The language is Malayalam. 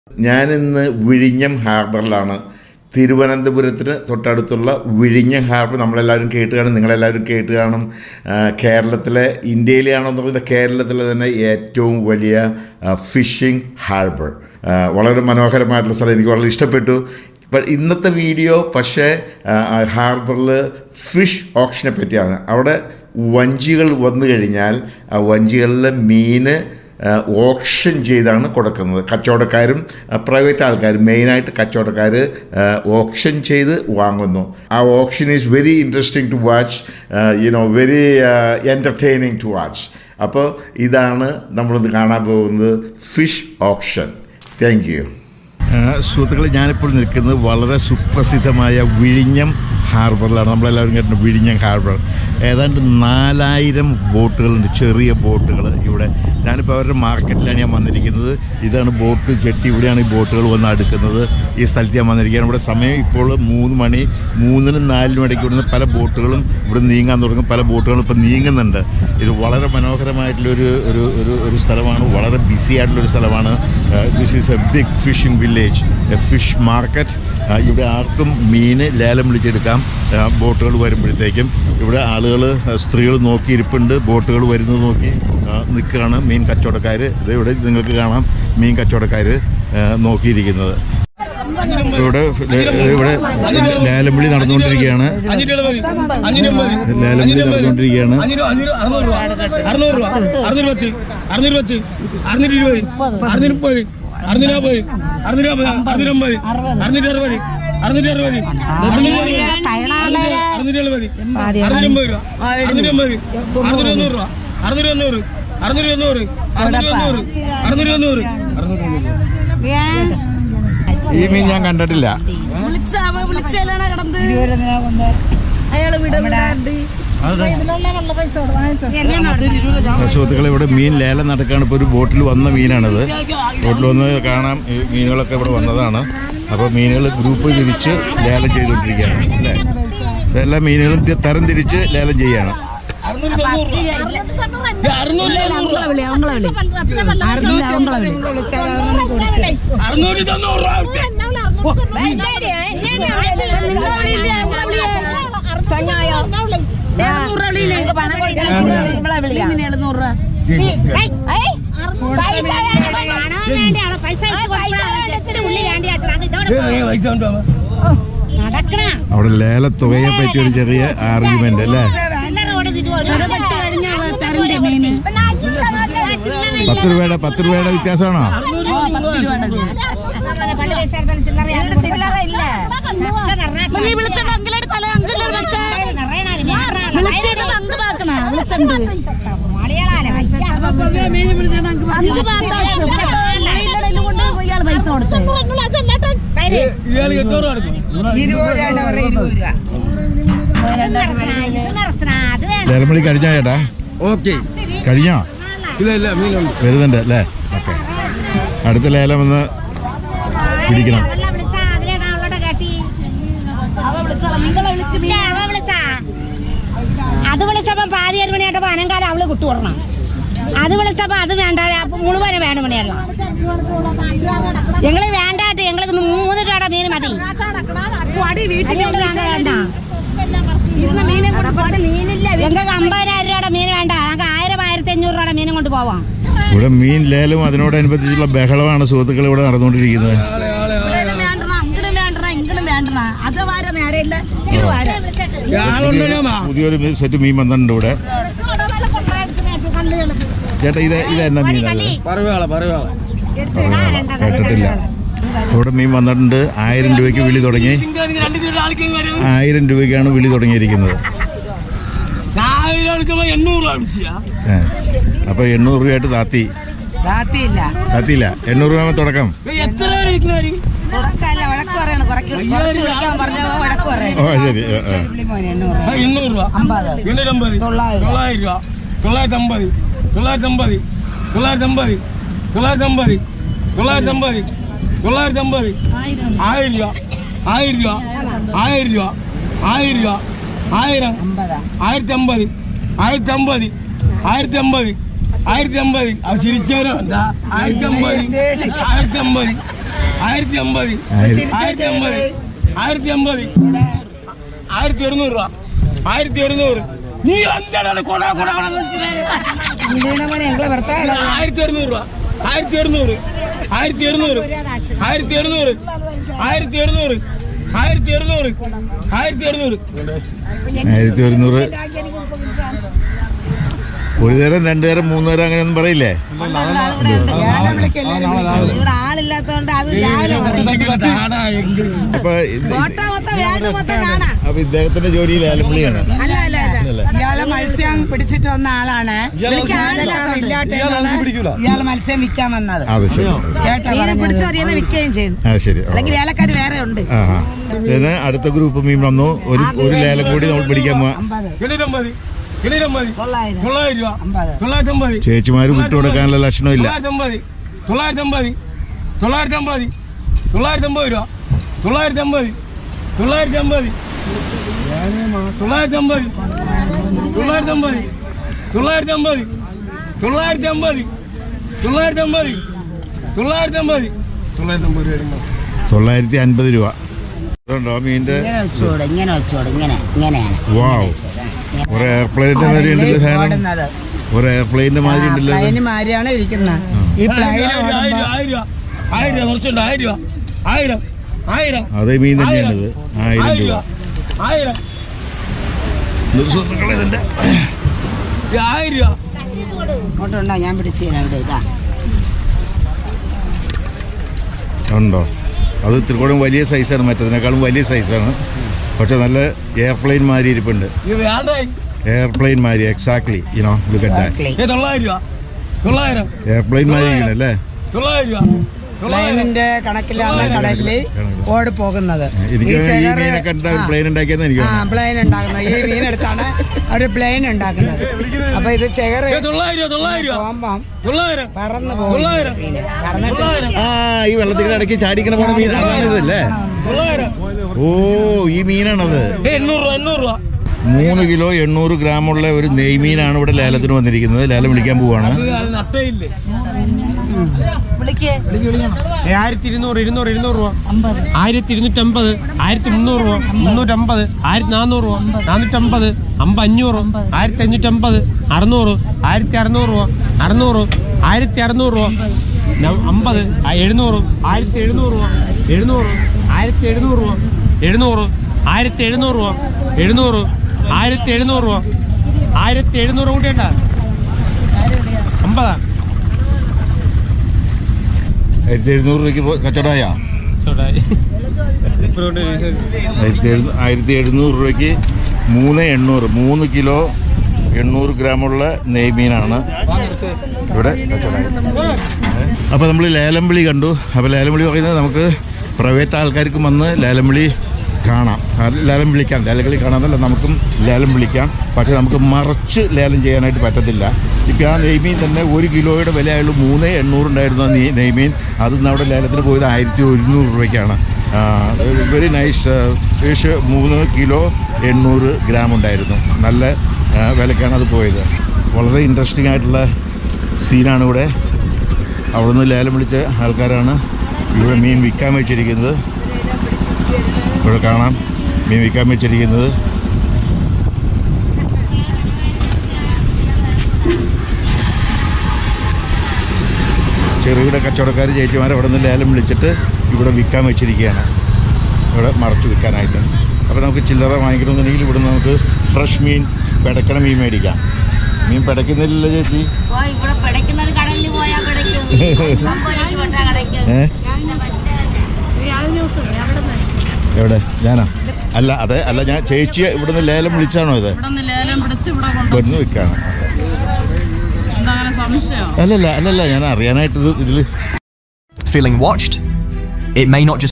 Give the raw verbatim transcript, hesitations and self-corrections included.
ഞാനിന്ന് വിഴിഞ്ഞം ഹാർബറിലാണ്. തിരുവനന്തപുരത്തിന് തൊട്ടടുത്തുള്ള വിഴിഞ്ഞം ഹാർബർ നമ്മളെല്ലാവരും കേട്ട് കാണും, നിങ്ങളെല്ലാവരും കേട്ട് കാണും. കേരളത്തിലെ ഇന്ത്യയിലാണെന്ന് പറയുന്നത് കേരളത്തിലെ തന്നെ ഏറ്റവും വലിയ ഫിഷിംഗ് ഹാർബർ. വളരെ മനോഹരമായിട്ടുള്ള സ്ഥലം, എനിക്ക് വളരെ ഇഷ്ടപ്പെട്ടു. ഇപ്പം ഇന്നത്തെ വീഡിയോ പക്ഷേ ഹാർബറിൽ ഫിഷ് ഓപ്ഷനെ പറ്റിയാണ്. അവിടെ വഞ്ചികൾ വന്നു കഴിഞ്ഞാൽ ആ വഞ്ചികളിലെ മീൻ ഓപ്ഷൻ ചെയ്താണ് കൊടുക്കുന്നത്. കച്ചവടക്കാരും പ്രൈവറ്റ് ആൾക്കാരും, മെയിനായിട്ട് കച്ചവടക്കാർ ഓപ്ഷൻ ചെയ്ത് വാങ്ങുന്നു. ആ option is very interesting to watch, you know very entertaining to watch. അപ്പോൾ ഇതാണ് നമ്മളിന്ന് കാണാൻ പോകുന്നത്, ഫിഷ് ഓപ്ഷൻ. Thank you. സുഹൃത്തുക്കളെ, ഞാനിപ്പോൾ നിൽക്കുന്നത് വളരെ സുപ്രസിദ്ധമായ വിഴിഞ്ഞം ഹാർബറിലാണ്. നമ്മളെല്ലാവരും കേട്ടിട്ടുണ്ട് വിഴിഞ്ഞം ഹാർബർ. ഏതാണ്ട് നാലായിരം ബോട്ടുകളുണ്ട്, ചെറിയ ബോട്ടുകൾ ഇവിടെ. ഞാനിപ്പോൾ അവരുടെ മാർക്കറ്റിലാണ് ഞാൻ വന്നിരിക്കുന്നത്. ഇതാണ് ബോട്ട് ജെട്ടി, ഇവിടെയാണ് ഈ ബോട്ടുകൾ വന്ന് അടുക്കുന്നത്. ഈ സ്ഥലത്ത് ഞാൻ വന്നിരിക്കുകയാണ്. ഇവിടെ സമയം ഇപ്പോൾ മൂന്ന് മണി, മൂന്നിനും നാലിനും ഇടയ്ക്ക് ഇവിടുന്ന് പല ബോട്ടുകളും ഇവിടെ നീങ്ങാൻ തുടങ്ങും. പല ബോട്ടുകളും ഇപ്പോൾ നീങ്ങുന്നുണ്ട്. ഇത് വളരെ മനോഹരമായിട്ടുള്ളൊരു ഒരു ഒരു ഒരു സ്ഥലമാണ്, വളരെ ബിസി ആയിട്ടുള്ളൊരു സ്ഥലമാണ്. This is a big fishing village, a fish market. ഇവിടെ ആർക്കും മീൻ ലേലം വിളിച്ചെടുക്കാം ബോട്ടുകൾ വരുമ്പോഴത്തേക്കും. ഇവിടെ ആളുകൾ, സ്ത്രീകൾ നോക്കിയിരിപ്പുണ്ട്, ബോട്ടുകൾ വരുന്നത് നോക്കി നിൽക്കുകയാണ് മീൻ കച്ചവടക്കാർ. ഇത് ഇവിടെ നിങ്ങൾക്ക് കാണാം മീൻ കച്ചവടക്കാർ നോക്കിയിരിക്കുന്നത്. ഇവിടെ ഇവിടെ ലേലം വിളി നടന്നുകൊണ്ടിരിക്കുകയാണ്. ലേലം വിളി നടന്നുകൊണ്ടിരിക്കുകയാണ്. ഈ മീൻ ഞാൻ കണ്ടിട്ടില്ല. സുഹൃത്തുക്കളെ, ഇവിടെ മീൻ ലേലം നടക്കുകയാണ്. ഇപ്പോൾ ഒരു ബോട്ടിൽ വന്ന മീനാണിത്. ബോട്ടിൽ വന്ന് കാണാം, മീനുകളൊക്കെ ഇവിടെ വന്നതാണ്. അപ്പോൾ മീനുകൾ ഗ്രൂപ്പ് തിരിച്ച് ലേലം ചെയ്തുകൊണ്ടിരിക്കുകയാണ് അല്ലേ. എല്ലാ മീനുകളും തരം തിരിച്ച് ലേലം ചെയ്യുകയാണ്. അവിടെ ലേലത്തുകയെ പറ്റി ഒരു ചെറിയ ആർഗ്യുമെന്റ് അല്ലേ. പത്ത് രൂപയുടെ പത്ത് രൂപയുടെ വ്യത്യാസമാണോ? ലേലമണി കഴിഞ്ഞോ ചേട്ടാ? ഓക്കെ, കഴിഞ്ഞോ? വരുന്നുണ്ട് അല്ലേ. ഓക്കെ, അടുത്ത ലേലം ഒന്ന് പിടിക്കണം. അത് വിളിച്ചപ്പോ പാതിയേഴ് മണിയായിട്ടപ്പോ അനങ്കാലം അവള് കുട്ടുകൊടണം. അത് വിളിച്ചപ്പോ അത് വേണ്ട, മുഴുവനെ വേണ്ട മണിയല്ല. ഞങ്ങള് വേണ്ടാട്ട് ഞങ്ങൾക്ക് മൂന്ന് രൂപയുടെ മീൻ മതി. ഞങ്ങൾക്ക് അമ്പതിനായിരം രൂപയുടെ മീൻ വേണ്ട, ഞങ്ങൾക്ക് ആയിരം ആയിരത്തി അഞ്ഞൂറ് രൂപയുടെ മീനും കൊണ്ട് പോവാം. ഇവിടെ മീൻ ലേലം അതിനോടനുബന്ധിച്ചുള്ള ബഹളമാണ് സുഹൃത്തുക്കൾ ഇവിടെ നടന്നുകൊണ്ടിരിക്കുന്നത്. പുതിയൊരു സെറ്റ് മീൻ വന്നിട്ടുണ്ട് ഇവിടെ. ചേട്ടാ, ഇത് ഇത് എന്നാ മീനാണ്? കേട്ടിട്ടില്ല. ഇവിടെ മീൻ വന്നിട്ടുണ്ട്. ആയിരം രൂപയ്ക്ക് വിളി തുടങ്ങി. ആയിരം രൂപയ്ക്കാണ് വിളി തുടങ്ങിയിരിക്കുന്നത്. അപ്പൊ എണ്ണൂറ് രൂപയായിട്ട് താത്തി താത്തിയില്ല. എണ്ണൂറ് രൂപ തുടക്കം. ഓ ശരി. തൊള്ളായിരത്തമ്പത് തൊള്ളായിരത്തമ്പത് തൊള്ളായിരത്തമ്പത് തൊള്ളായിരത്തമ്പത് തൊള്ളായിരത്തമ്പത് തൊള്ളായിരത്തമ്പത് ആയിരം രൂപ ആയിരം രൂപ ആയിരം രൂപ ആയിരം രൂപ ആയിരം ആയിരത്തി അമ്പത് ആയിരത്തി അമ്പത് ആയിരത്തി അമ്പത് ആയിരത്തി അമ്പത് അത് ചിരിച്ചാലോ. ആയിരത്തി അമ്പത് ആയിരത്തി അമ്പത് ആയിരത്തി അമ്പത് ആയിരത്തി അമ്പത് ആയിരത്തി അമ്പത് ആയിരത്തി ഒരുന്നൂറ് രൂപ ആയിരത്തി ഒരുന്നൂറ് നീ എന്താണ് കൊട കൊട ആയിരത്തി ഒരുന്നൂറ് രൂപ ആയിരത്തി ഒരുന്നൂറ് ആയിരത്തി ഒരുന്നൂറ് ആയിരത്തി ഒരുന്നൂറ് ആയിരത്തി ഒരുന്നൂറ് ആയിരത്തി ഒരുന്നൂറ് ആയിരത്തി ഒരുന്നൂറ് ആയിരത്തി ഒരുന്നൂറ് ഒരു തരം രണ്ടു തരം മൂന്ന് തരം അങ്ങനെയൊന്നും പറയില്ലേ? ഇവിടെ ആളില്ലാത്തോണ്ട് അത് അപ്പൊ അപ്പൊ ഇദ്ദേഹത്തിന്റെ ജോലി ലേലംവിളിയാണ്. ഇയാള് മത്സ്യം പിടിച്ചിട്ട് വന്ന ആളാണ്. ഇയാള് മത്സ്യം വിൽക്കാൻ വന്നത്. അത് ശരി. പിടിച്ചു പറയുന്നത് വിൽക്കുകയും ചെയ്യും. ആ ശരി. അല്ലെങ്കിൽ വേലക്കാർ വേറെ ഉണ്ട്. ആ അടുത്ത ഗ്രൂപ്പ് മീൻ വന്നു. ഒരു ഒരു ലേലം കൂടി നമ്മൾ പിടിക്കാൻ പോവാ. ചേച്ചിമാര് വിട്ടുകൊടുക്കാനുള്ള ലക്ഷണമില്ല. തൊള്ളായിരത്തി അമ്പത് തൊള്ളായിരത്തി അമ്പത് തൊള്ളായിരത്തി അമ്പത് രൂപ തൊള്ളായിരത്തി അമ്പത് തൊള്ളായിരത്തി അമ്പത് തൊള്ളായിരത്തി അമ്പത് തൊള്ളായിരത്തി അമ്പത് തൊള്ളായിരത്തി അമ്പത് തൊള്ളായിരത്തി അമ്പത് തൊള്ളായിരത്തി അമ്പത് തൊള്ളായിരത്തി അമ്പത് തൊള്ളായിരത്തി അമ്പത് തൊള്ളായിരത്തി അൻപത് രൂപ. അതുകൊണ്ടോ മീൻ്റെ ഒരു എയർപ്ലെയിന്റെ മാതിരി ഉണ്ടല്ലോ സാധനം. ഒരു എയർപ്ലെയിന്റെ മാതിരി ഉണ്ടല്ലോ. മാതിരിയാണ് ഇരിക്കുന്നത്. ഈ അതേ മീൻ തന്നെയാണിത്. ആയിരം രൂപ. ആയിരം രൂപ ഞാൻ പിടിച്ചു ഉണ്ടോ? അത് ഇത്തിരി വലിയ സൈസാണ്, മറ്റതിനേക്കാളും വലിയ സൈസാണ്. പക്ഷെ നല്ല എയർപ്ലെയിൻ മാതിരി ഇരിപ്പുണ്ട്. എയർപ്ലെയിൻ മാതിരി exactly you know look at that. Airplane മാതിരി ഇരിക്കണല്ലേ? പ്ലെയിനിന്റെ കണക്കിലാണ് കടലിൽ ഓടി പോകുന്നത്. എനിക്ക് ഈ മീനൊക്കെ കണ്ടാ പ്ലെയിൻ ഉണ്ടാക്കിയെന്ന് എനിക്ക് പ്ലെയിൻ ഉണ്ടാക്കുന്നത്. ഈ മീനെടുത്താണ് അവര് പ്ലെയിൻ ഉണ്ടാക്കുന്നത്. അപ്പൊ ഇത് ചെയറ് പറന്നു പോകും. ആ ഈ വെള്ളത്തിന്റെ ഇടയ്ക്ക് ചാടിക്കണ പോണ മീൻ അതാണിതല്ലേ? ഓ ഈ മീനാണത്. മൂന്ന് കിലോ എണ്ണൂറ് ഗ്രാമുള്ള ഒരു നെയ്മീനാണ് ഇവിടെ ലേലത്തിന് വന്നിരിക്കുന്നത്. ലേലം വിളിക്കാൻ പോവാണ്. ആയിരത്തി ഇരുന്നൂറ് ഇരുന്നൂറ് ഇരുന്നൂറ് രൂപ ആയിരത്തി ഇരുന്നൂറ്റമ്പത് ആയിരത്തി മുന്നൂറ് രൂപ മുന്നൂറ്റമ്പത് ആയിരത്തി നാന്നൂറ് രൂപ നാനൂറ്റമ്പത് അമ്പ അഞ്ഞൂറ് ആയിരത്തി അഞ്ഞൂറ്റമ്പത് അറുന്നൂറ് ആയിരത്തി അറുന്നൂറ് രൂപ അറുന്നൂറ് ആയിരത്തി അറുന്നൂറ് രൂപ അമ്പത് എഴുന്നൂറ് ആയിരത്തി എഴുന്നൂറ് രൂപ എഴുന്നൂറ് ആയിരത്തി എഴുന്നൂറ് രൂപ എഴുന്നൂറ് ആയിരത്തി എഴുന്നൂറ് രൂപ എഴുന്നൂറ് ആയിരത്തി എഴുന്നൂറ് രൂപ ആയിരത്തി എഴുന്നൂറ് കൂട്ടിയേട്ടാ അമ്പതാ ആയിരത്തി എഴുന്നൂറ് രൂപയ്ക്ക് കച്ചവടമായ ആയിരത്തി എഴുന്നൂറ് രൂപയ്ക്ക് മൂന്ന് എണ്ണൂറ് മൂന്ന് കിലോ എണ്ണൂറ് ഗ്രാമുള്ള നെയ്മീനാണ് ഇവിടെ കച്ചവടമായത്. അപ്പോൾ നമ്മൾ ലേലം വിളി കണ്ടു. അപ്പോൾ ലേലം വിളി പറയുന്നത് നമുക്ക് പ്രൈവറ്റ് ആൾക്കാർക്കും വന്ന് ലേലം വിളി കാണാം, ലേലം വിളിക്കാം. ലേലം വിളി കാണാമെന്നല്ല, നമുക്കും ലേലം വിളിക്കാം. പക്ഷേ നമുക്ക് മറച്ച് ലേലം ചെയ്യാനായിട്ട് പറ്റത്തില്ല. ഇപ്പോൾ ആ നെയ്മീൻ തന്നെ ഒരു കിലോയുടെ വിലയായുള്ളൂ മൂന്ന് എണ്ണൂറുണ്ടായിരുന്നു ആ നെയ്മീൻ. അത് അവിടെ ലേലത്തിന് പോയത് ആയിരത്തി ഒരുന്നൂറ് രൂപയ്ക്കാണ്. Very nice fish. മൂന്ന് കിലോ എണ്ണൂറ് ഗ്രാം ഉണ്ടായിരുന്നു. നല്ല വിലക്കാണ് അത് പോയത്. വളരെ ഇൻട്രസ്റ്റിംഗ് ആയിട്ടുള്ള സീനാണ് ഇവിടെ. അവിടെ നിന്ന് ലേലം വിളിച്ച ആൾക്കാരാണ് ഇവിടെ മീൻ വിൽക്കാൻ വെച്ചിരിക്കുന്നത്. ഇവിടെ കാണാം മീൻ വിൽക്കാൻ വെച്ചിരിക്കുന്നത്. ചെറുകിട കച്ചവടക്കാർ ചേച്ചിമാരെ അവിടെ നിന്ന് ലേലം വിളിച്ചിട്ട് ഇവിടെ വിൽക്കാൻ വെച്ചിരിക്കുകയാണ്, ഇവിടെ മറച്ച് വിൽക്കാനായിട്ട്. അപ്പോൾ നമുക്ക് ചില്ലറ വാങ്ങിക്കണമെന്നുണ്ടെങ്കിൽ ഇവിടെ നമുക്ക് ഫ്രഷ് മീൻ പിടക്കണ മീൻ മേടിക്കാം. മീൻ പിടയ്ക്കുന്നില്ലല്ലോ ചേച്ചി? ഏ എവിടെ? ഞാനാ? അല്ല അതെ അല്ല ഞാൻ ചേച്ചിയെ ഇവിടുന്ന് ലേലം വിളിച്ചാണോ ഇത്? ഇവിടുന്ന് വിൽക്കാണ്. അല്ലല്ല അല്ലല്ല ഞാൻ അറിയാനായിട്ട് ഇതിൽ. Feeling watched? It may not just